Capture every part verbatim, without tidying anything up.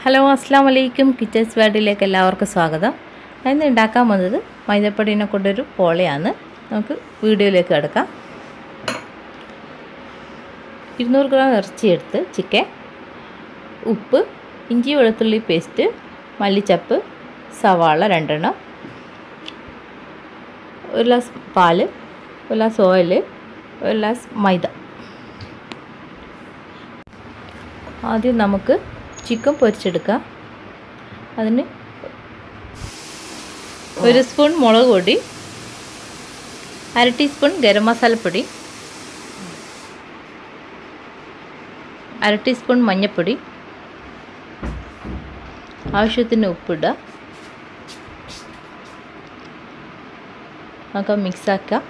Hello അസ്സാം വലൈക്കും kitchens വേൾഡിലേക്ക് എല്ലാവർക്കും സ്വാഗതം. ഇന്ന് ഉണ്ടാക്കാൻ വന്നത് മൈദപ്പൊടിനെ കൊണ്ടൊരു പോളയാണ്. നമുക്ക് വീഡിയോയിലേക്ക് കിടക്കാം. ഇരുന്നൂറ് ഗ്രാം ഇറച്ചി എടുത്ത് ചിക്കൻ, ഉപ്പ്, ഇഞ്ചി വെളുത്തുള്ളി പേസ്റ്റ്, മല്ലിച്ചപ്പ്, സവാള രണ്ടെണ്ണം, ഒരു ഗ്ലാസ് പാല്, ഒരു ഗ്ലാസ് ഓയിൽ, ഒരു ഗ്ലാസ് മൈദ. ആദ്യം നമുക്ക് ചിക്കൻ പൊരിച്ചെടുക്കാം. അതിന് ഒരു സ്പൂൺ മുളക് പൊടി, അര ടീസ്പൂൺ ഗരം മസാലപ്പൊടി, അര ടീസ്പൂൺ മഞ്ഞൾപ്പൊടി, ആവശ്യത്തിന് ഉപ്പിടുക. നമുക്ക് മിക്സാക്കാം.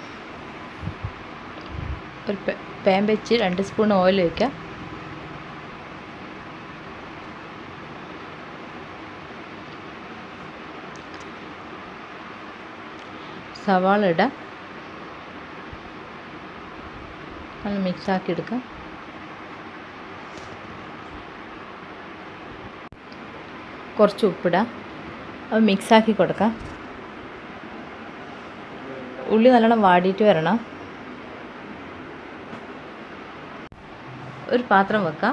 ഒരു പാൻ വെച്ച് രണ്ട് സ്പൂൺ ഓയിൽ വയ്ക്കാം. സവാള ഇടാം. നല്ല മിക്സാക്കി എടുക്കാം. കുറച്ച് ഉപ്പിടാം. അത് മിക്സാക്കി കൊടുക്കാം. ഉള്ളി നല്ലോണം വാടിയിട്ട് വരണം. ഒരു പാത്രം വെക്കാം.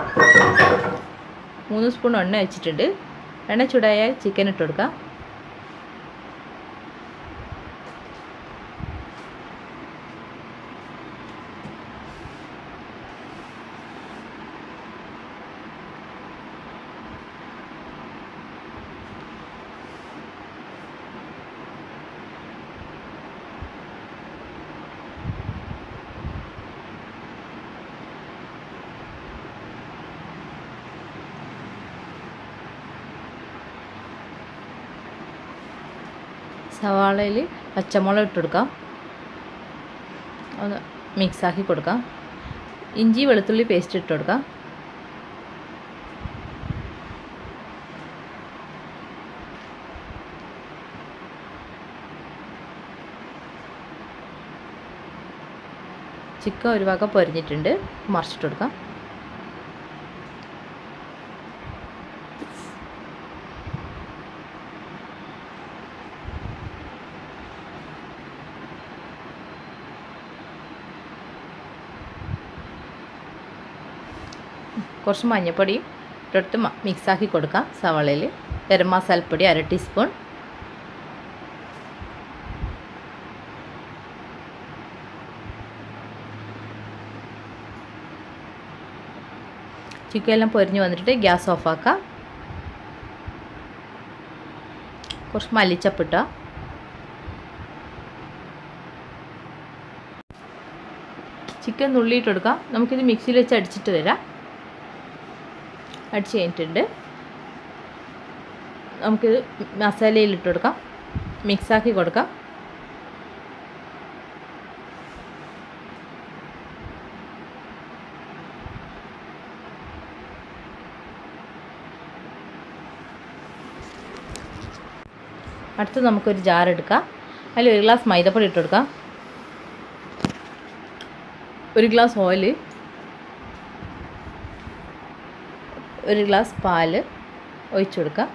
മൂന്ന് സ്പൂൺ എണ്ണ വെച്ചിട്ടുണ്ട്. എണ്ണ ചൂടായാൽ ചിക്കൻ ഇട്ട് കൊടുക്കാം. സവാളയിൽ പച്ചമുളക് ഇട്ട് കൊടുക്കാം. ഒന്ന് മിക്സാക്കി കൊടുക്കാം. ഇഞ്ചി വെളുത്തുള്ളി പേസ്റ്റ് ഇട്ട് കൊടുക്കാം. ചിക്കൻ ഒരു ഭാഗം പൊരിഞ്ഞിട്ടുണ്ട്. മറിച്ചിട്ട് കൊടുക്കാം. കുറച്ച് മഞ്ഞൾപ്പൊടിയും ഇട്ടെടുത്ത് മിക്സാക്കി കൊടുക്കാം. സവാളയിൽ ഗരം മസാലപ്പൊടി അര ടീസ്പൂൺ, ചിക്കൻ എല്ലാം പൊരിഞ്ഞ് വന്നിട്ട് ഗ്യാസ് ഓഫാക്കാം. കുറച്ച് മല്ലിച്ചപ്പിട്ട, ചിക്കൻ നുള്ളിയിട്ട് കൊടുക്കാം. നമുക്കിത് മിക്സിയിൽ വെച്ച് അടിച്ചിട്ട് വരാം. അടിച്ച് കഴിഞ്ഞിട്ടുണ്ട്. നമുക്കിത് മസാലയിലിട്ട് കൊടുക്കാം. മിക്സാക്കി കൊടുക്കാം. അടുത്ത് നമുക്കൊരു ജാർ എടുക്കാം. അതിൽ ഒരു ഗ്ലാസ് മൈദപ്പൊടി ഇട്ട് കൊടുക്കാം. ഒരു ഗ്ലാസ് ഓയിൽ, ഒരു ഗ്ലാസ് പാല് ഒഴിച്ചു കൊടുക്കാം.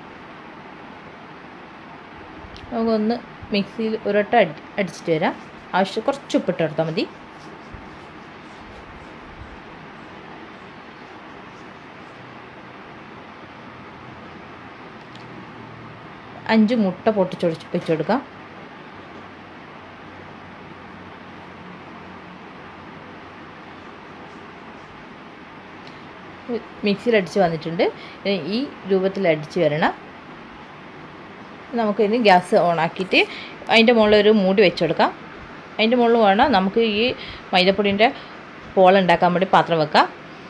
നമുക്കൊന്ന് മിക്സിയിൽ ഒരൊട്ട അടി അടിച്ചിട്ട് വരാം. ആവശ്യം കുറച്ച് ഉപ്പിട്ട് കൊടുത്താൽ മതി. അഞ്ച് മുട്ട പൊട്ടിച്ചൊടിച്ച് വെച്ച് കൊടുക്കാം. മിക്സിയിൽ അടിച്ച് വന്നിട്ടുണ്ട്. ഈ രൂപത്തിൽ അടിച്ച് വരണം. നമുക്കിനി ഗ്യാസ് ഓണാക്കിയിട്ട് അതിൻ്റെ മുകളിൽ ഒരു മൂടി വെച്ച് കൊടുക്കാം. അതിൻ്റെ മുകളിൽ വേണം നമുക്ക് ഈ മൈദപ്പൊടിൻ്റെ പോള ഉണ്ടാക്കാൻ വേണ്ടി പാത്രം വെക്കാം.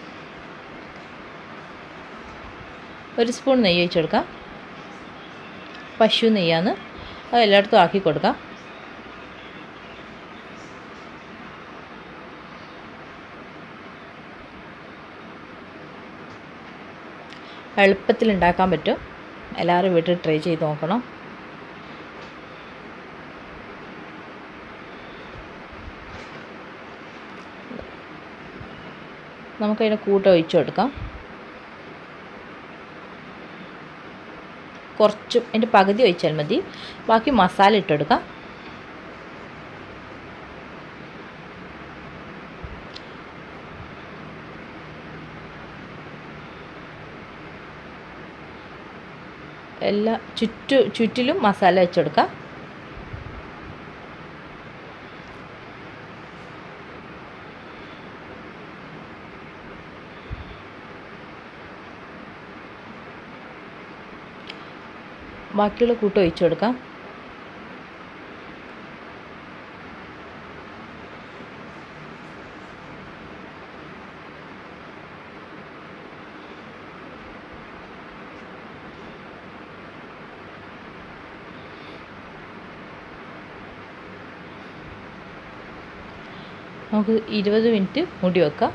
ഒരു സ്പൂൺ നെയ്യ് ഒഴിച്ച് കൊടുക്കാം. പശു നെയ്യാണ്. അത് എല്ലായിടത്തും ആക്കി കൊടുക്കാം. എളുപ്പത്തിൽ ഉണ്ടാക്കാൻ പറ്റും. എല്ലാവരും വീട്ടിൽ ട്രൈ ചെയ്ത് നോക്കണം. നമുക്കതിനെ കൂട്ട് ഒഴിച്ചു കൊടുക്കാം. കുറച്ചും അതിൻ്റെ പകുതി ഒഴിച്ചാൽ മതി. ബാക്കി മസാല ഇട്ടെടുക്കാം. എല്ലാ ചുറ്റു ചുറ്റിലും മസാല വെച്ചെടുക്കാം. ബാക്കിയുള്ള കൂട്ട് ഒഴിച്ചു കൊടുക്കാം. നമുക്ക് ഇരുപത് മിനിറ്റ് മൂടി വെക്കാം.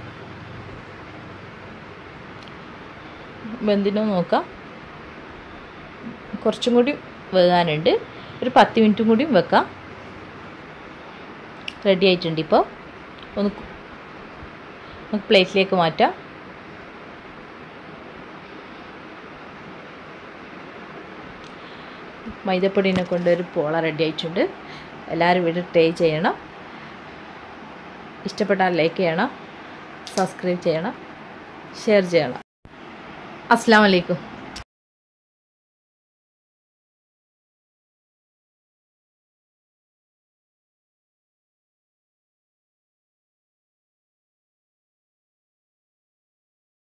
വെന്തിനോ നോക്കാം. കുറച്ചും കൂടി വേകാനുണ്ട്. ഒരു പത്ത് മിനിറ്റും കൂടിയും വെക്കാം. റെഡി ആയിട്ടുണ്ട്. ഇപ്പോൾ ഒന്ന് നമുക്ക് പ്ലേറ്റിലേക്ക് മാറ്റാം. മൈദപ്പൊടിനെ കൊണ്ടൊരു പോള റെഡി ആയിട്ടുണ്ട്. എല്ലാവരും വീട്ടിൽ ട്രൈ ചെയ്യണം. ഇഷ്ടപ്പെട്ടാൽ ലൈക്ക് ചെയ്യണം, സബ്സ്ക്രൈബ് ചെയ്യണം, ഷെയർ ചെയ്യണം. അസ്സലാമു അലൈക്കും.